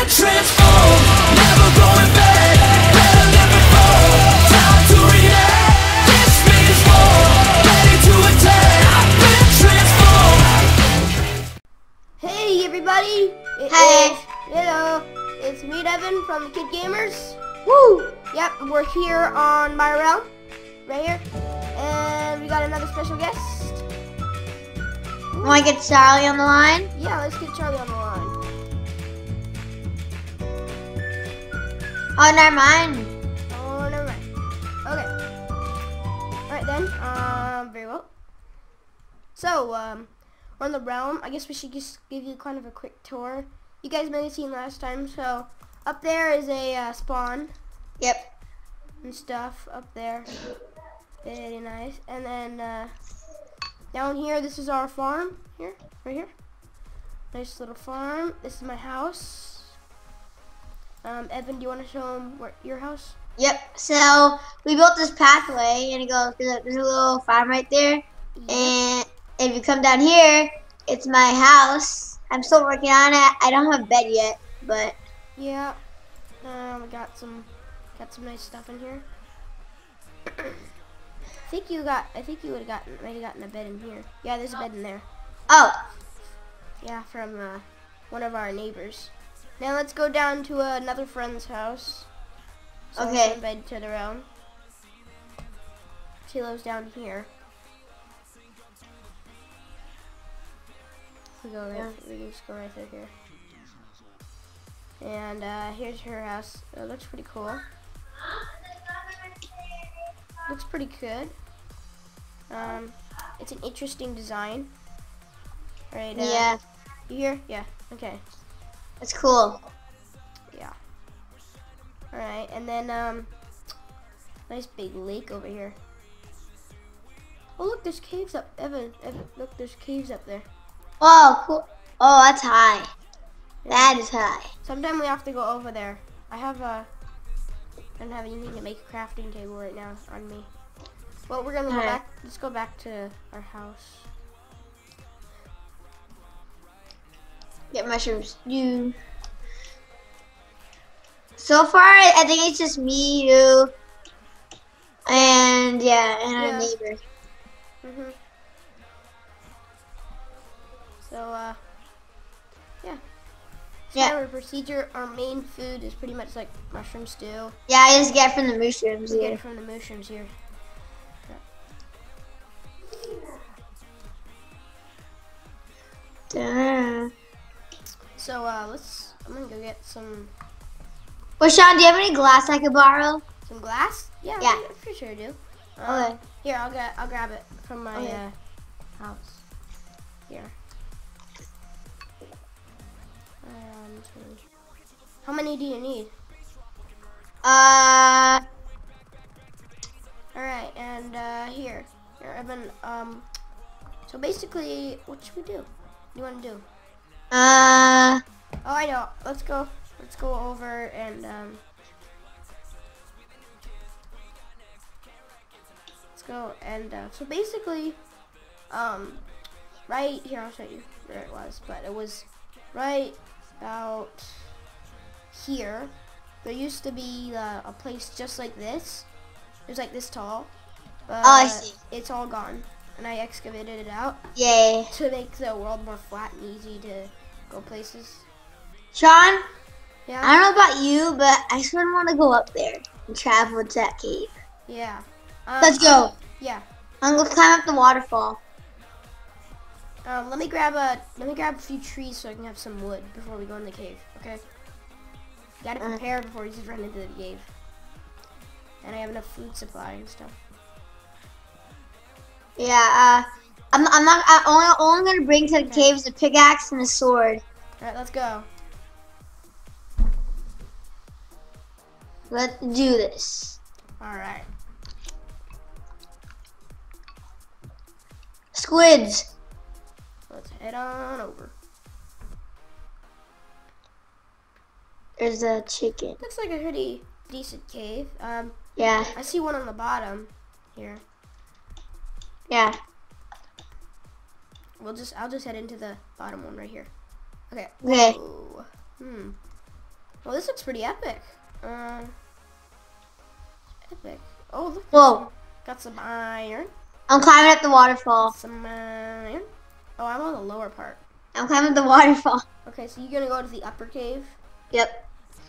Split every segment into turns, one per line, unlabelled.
been transformed, never going back. Better than before, time to react. This means war, ready to attack. I've been transformed.
Hey everybody!
Hey.
Hello! It's me, Devin, from Kid Gamers.
Woo!
Yep, we're here on my realm, right here, and we got another special guest.
Want to get Charlie on the line?
Yeah, let's get Charlie on the line.
Oh, never mind.
Oh, never mind. Okay. Alright then, very well. So, we're on the realm. I guess we should just give you kind of a quick tour. You guys may have seen last time, so up there is a spawn
Yep.
and stuff up there. Very nice. And then down here, this is our farm here, right here. Nice little farm. This is my house. Evan, do you want to show them your house?
Yep. So we built this pathway, and it goes. There's a little farm right there,
Yep.
and if you come down here, it's my house. I'm still working on it. I don't have a bed yet, but
Yeah. We got some nice stuff in here. I think you would have maybe gotten a bed in here. Yeah, there's a bed in there.
oh,
Yeah, from one of our neighbors. Now let's go down to another friend's house. So
Okay.
From bed to the realm. She lives down here. We just go right through here. And here's her house. It looks pretty cool. Looks pretty good. It's an interesting design. Right?
yeah,
You here? Yeah. Okay.
it's cool.
Yeah. All right, and then nice big lake over here. Oh look, there's caves up. Evan, look, there's caves up there.
Oh, cool. Oh, that's high. That is high.
Sometime we have to go over there. I don't have anything to make a crafting table right now on me. Well, we're gonna go
Alright.
back. Let's go back to our house.
Get mushrooms. You. So far, I think it's just me, you, and yeah, and
Yeah.
our neighbor.
Mhm. So yeah.
Yeah.
Our procedure. Our main food is pretty much like mushroom stew.
Yeah, I just get from the mushrooms.
We get
Yeah.
it from the mushrooms here.
Duh.
So I'm gonna go get some
Well, Sean, do you have any glass I could borrow?
glass. Yeah,
Yeah.
I'm pretty sure I do.
Okay.
Here, I'll grab it from my
Okay.
house. Here. How many do you need?
Uh,
All right, and here, Evan. So basically, what should we do? What do you want to do? Oh, I know. Let's go over and let's go and so basically, right here, I'll show you where it was, but it was right about here. There used to be a place just like this. It was like this tall, but
Oh, I see.
it's all gone, and I excavated it out
yay.
to make the world more flat and easy to go places.
Sean,
Yeah.
I don't know about you, but I sort of want to go up there and travel to that cave.
Yeah.
Let's go.
Yeah.
I'm gonna climb up the waterfall.
Let me grab a few trees so I can have some wood before we go in the cave. Okay. Gotta prepare before we just run into the cave. And I have enough food supply and stuff.
Yeah. I'm only gonna bring to the caves a pickaxe and a sword.
All right, let's go.
Let's do this.
All right.
Squids.
Let's head on over.
There's a chicken.
Looks like a pretty decent cave.
Yeah.
I see one on the bottom here.
Yeah.
I'll just head into the bottom one right here. Okay.
Okay.
Whoa. Well, this looks pretty epic. Epic. Oh, look.
Whoa.
Got some iron.
I'm climbing up the waterfall.
Some iron. Oh, I'm on the lower part.
I'm climbing the waterfall.
Okay, so you're gonna go to the upper cave.
Yep.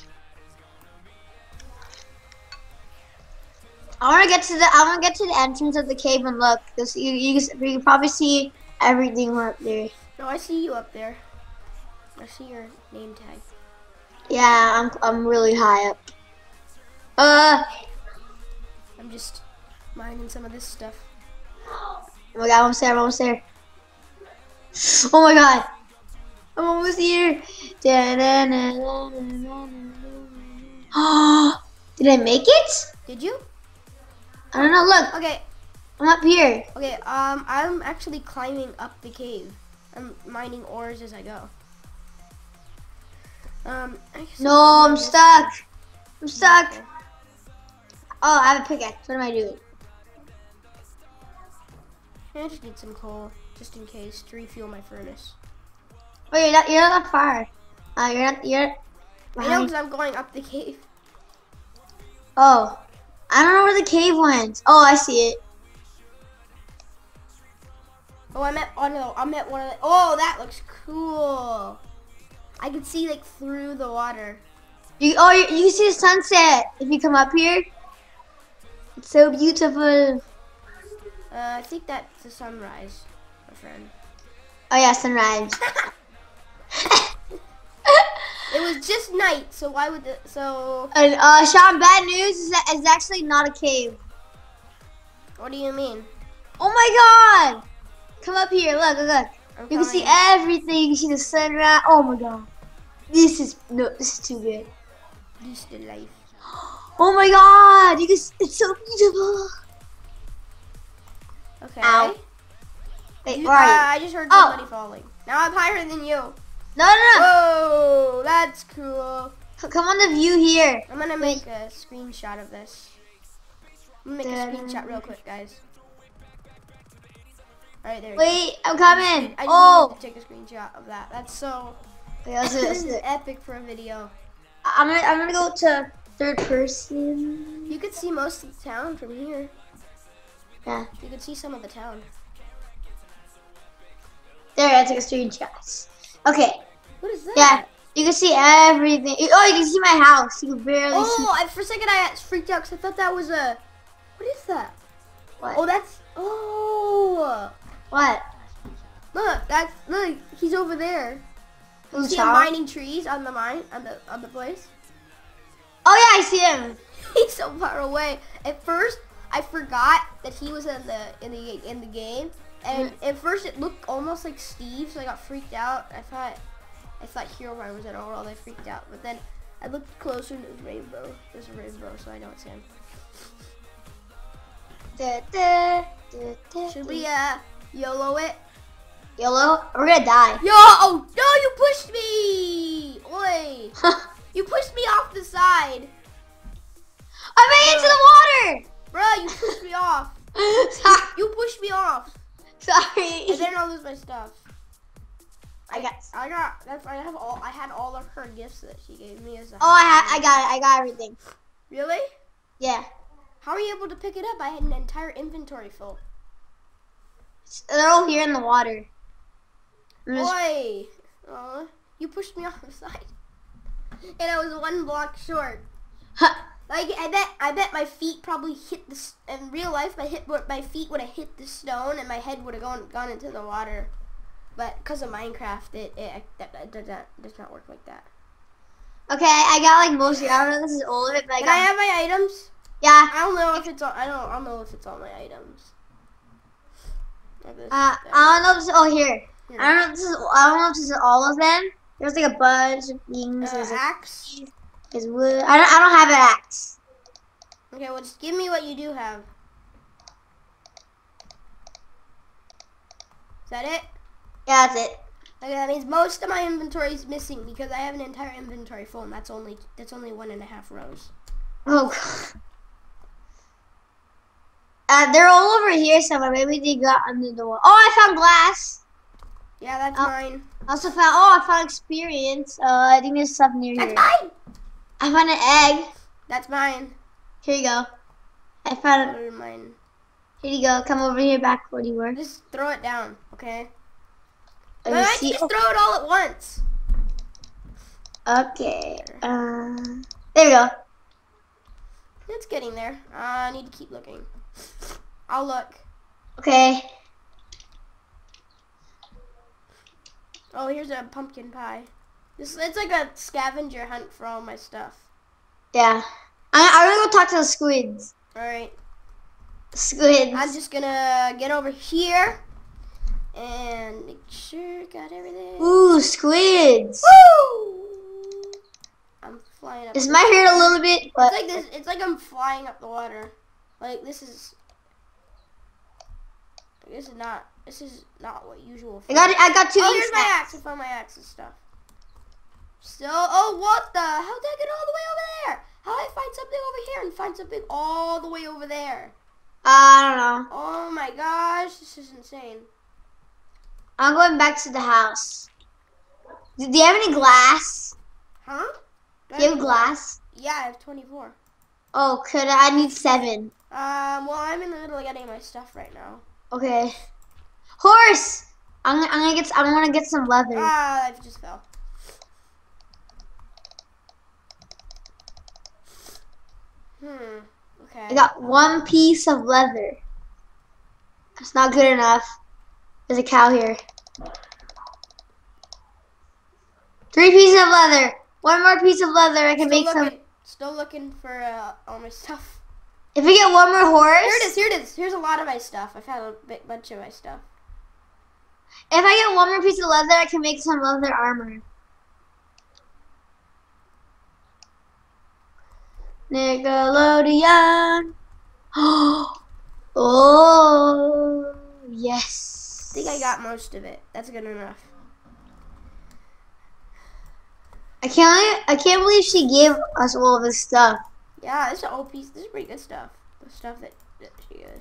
I want to get to the entrance of the cave and look. You can probably see everything up there.
No, I see you up there. I see your name tag.
Yeah, I'm really high up.
I'm just mining some of this stuff.
Oh my god, I'm almost there. Oh my god. I'm almost here. Did I make it?
Did you?
I don't know, look.
Okay.
I'm up here.
Okay, I'm actually climbing up the cave. I'm mining ores as I go. I guess
No,
I'll
I'm
do this
stuck.
thing.
I'm stuck.
Okay.
Oh, I have a pickaxe. What am I doing?
I just need some coal, just in case, to refuel my furnace.
Oh, you're not that far. You're
I know,
behind.
because I'm going up the cave.
Oh, I don't know where the cave went. Oh, I see it.
Oh, I'm at one of the. Oh, that looks cool. I can see like through the water.
You can see the sunset if you come up here. It's so beautiful.
I think that's the sunrise, my friend.
Oh yeah, sunrise.
It was just night, so why would the so?
And Sean, bad news is that it's actually not a cave.
What do you mean?
Oh my god! Come up here, look.
I'm
You can see
coming.
everything. You can see the sunrise. Oh my god. This is too good.
This the life.
Oh my god! It's so beautiful.
Okay.
Ow. Wait,
You-
where are you?
I just heard
Oh.
somebody falling. Now I'm higher than you.
No.
Whoa, that's cool.
Come on the view here.
I'm gonna make a screenshot of this. I'm gonna make a screenshot real quick, guys. Alright, there we go.
Wait, I'm coming.
I just
Oh.
needed to take a screenshot of that. That's so.
Wait, let's do
This
it.
is epic for a video.
I'm gonna go to third person.
You could see most of the town from here.
Yeah.
You could see some of the town.
There, I took a screenshot. Okay.
What is that?
Yeah. You can see everything. Oh, you can see my house. You can barely see.
Oh, for a second I freaked out because I thought that was a. What is that?
What?
Oh, that's. Oh.
What?
Look, he's over there. You
Who's
see him
Tom?
mining trees on the place?
Oh yeah, I see him.
He's so far away. At first, I forgot that he was in the game, and at first it looked almost like Steve, so I got freaked out. I thought Herobrine was in our world. I freaked out, but then I looked closer and it was rainbow. There's a rainbow, so I know it's him. Should we YOLO it?
YOLO? We're gonna die.
Yo! Oh no! You pushed me! Oi! You pushed me off the side,
I made it to the water.
bruh. You pushed me off. You pushed me off.
Sorry.
And then I'll lose my stuff.
I
had all of her gifts that she gave me as a.
Oh, I got it. I got everything.
Really?
Yeah.
How are you able to pick it up? I had an entire inventory full.
They're all here in the water. I'm just-
Boy, you pushed me off the side, and I was one block short. Like I bet my feet probably hit the. In real life, my feet would have hit the stone, and my head would have gone into the water. But because of Minecraft, that does not work like that.
Okay, I got like most. I don't know if this is all of it, but I
Can I
got.
have my items?
Yeah.
I don't know if it's all. I don't know if it's all my items.
I don't know if this is all here.
Here.
I don't know if this is. I don't know if this is all of them. There's like a bunch of things. There's like,
Axe.
there's wood. I don't have an axe.
Okay, well just give me what you do have. Is that it?
Yeah, that's it.
Okay, that means most of my inventory is missing because I have an entire inventory full, and that's only 1.5 rows.
Oh god. They're all over here somewhere. Maybe they got under the wall. Oh, I found glass.
Yeah, that's
Oh.
mine.
I also found. Oh, I found experience. I think there's stuff near
That's
here.
mine.
I found an egg.
That's mine.
Here you go. I found it.
Or mine.
Here you go. Come over here back where you were.
Just throw it down, okay?
Let
No,
me
I can
see.
just throw it all at once.
Okay. There we go.
It's getting there. I need to keep looking. I'll look.
Okay.
Oh, here's a pumpkin pie. It's like a scavenger hunt for all my stuff.
Yeah. I'm gonna go talk to the squids.
Alright.
Squids.
I'm just gonna get over here and make sure I got everything.
Ooh, squids.
Woo! I'm flying up.
This might hurt a little bit, but
It's like this. It's like I'm flying up the water. Like this is not what usual.
I got 2
Oh,
ink
here's my
sacs.
axe. I found my axe and stuff. So, oh, what the? How did I get all the way over there? How did I find something over here and find something all the way over there?
I don't know.
Oh my gosh, this is insane.
I'm going back to the house. Do you have any glass?
Huh?
Do you have glass?
Yeah, I have 24.
Oh, I need 7.
Well, I'm in the middle of getting my stuff right now.
Okay. Horse. I'm gonna get some leather.
Ah, I just fell. Okay.
I got 1 piece of leather. That's not good enough. There's a cow here. 3 pieces of leather. 1 more piece of leather. I can make some.
Still looking for all my stuff.
If we get 1 more horse.
Here it is. Here it is. Here's a lot of my stuff. I found a big bunch of my stuff.
If I get 1 more piece of leather, I can make some leather armor. Nickelodeon. Oh, yes.
I think I got most of it. That's good enough.
I can't believe she gave us all this stuff.
Yeah, this is OP. This is pretty good stuff. The stuff that she is.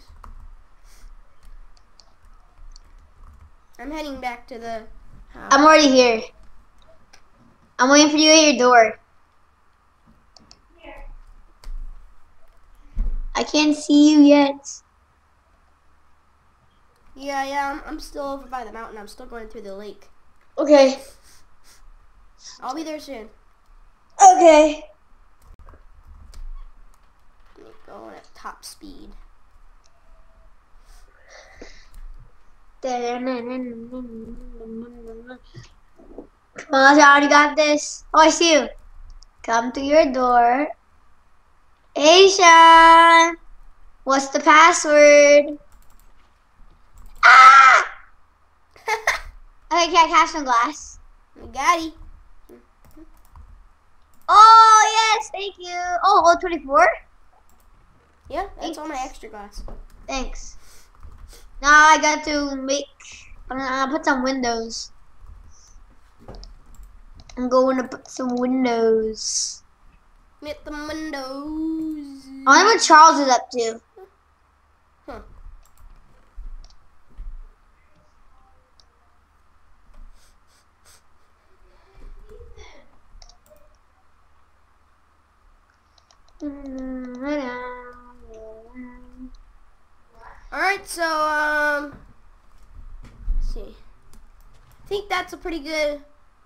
I'm heading back to the house.
I'm already here. I'm waiting for you at your door. I can't see you yet.
Yeah, I'm still over by the mountain. I'm still going through the lake.
Okay.
I'll be there soon.
Okay.
Let me go at top speed.
Come on, John, you got this. Oh, I see you. Come to your door. Hey, Sean. What's the password? Ah! Okay, can I have some glass?
I got it.
Oh, yes, thank you. Oh, well, 24?
Yeah, that's all my extra glass.
Thanks. Now I got to I'm gonna put some windows. I'm going to put some windows.
With the windows.
I wonder what Charles is up to.
Huh. Alright, so, let's see. I think that's a pretty good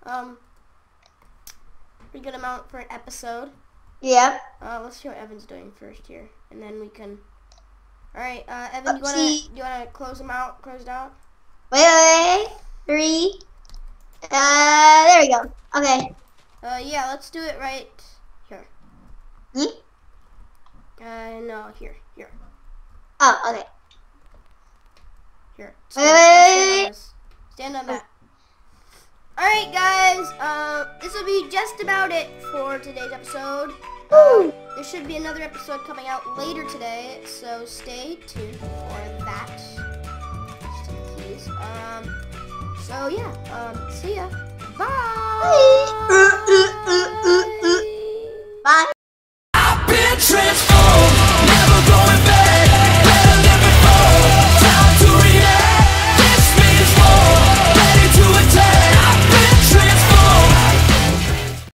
amount for an episode.
Yep.
Let's see what Evan's doing first here, and then we can. Alright, Evan, you wanna close them out? Close it out?
Wait. 3. There we go. Okay.
Yeah, let's do it right here.
Hmm?
No, here.
Oh, okay.
Here.
Wait.
Stand on that. Alright, guys, this will be just about it for today's episode. There should be another episode coming out later today, so stay tuned for that. Just take the keys. So yeah, see ya. Bye!
Bye.